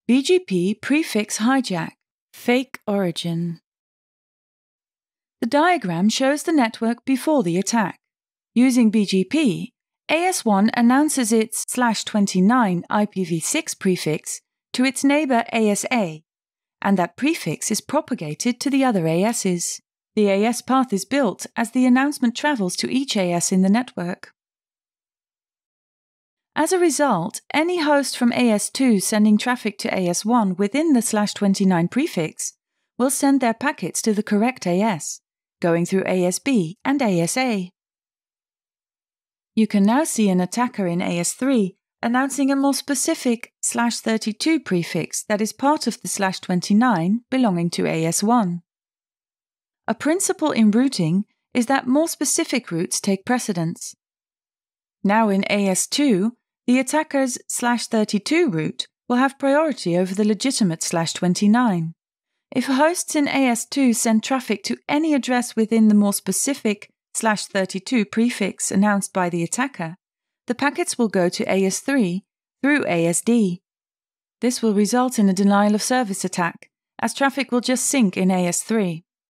BGP prefix hijack, fake origin. The diagram shows the network before the attack. Using BGP, AS1 announces its /29 IPv6 prefix to its neighbor ASA, and that prefix is propagated to the other ASs. The AS path is built as the announcement travels to each AS in the network. As a result, any host from AS2 sending traffic to AS1 within the /29 prefix will send their packets to the correct AS, going through ASB and ASA. You can now see an attacker in AS3 announcing a more specific /32 prefix that is part of the /29 belonging to AS1. A principle in routing is that more specific routes take precedence. Now in AS2, the attacker's /32 route will have priority over the legitimate /29. If hosts in AS2 send traffic to any address within the more specific /32 prefix announced by the attacker, the packets will go to AS3 through ASD. This will result in a denial of service attack, as traffic will just sync in AS3.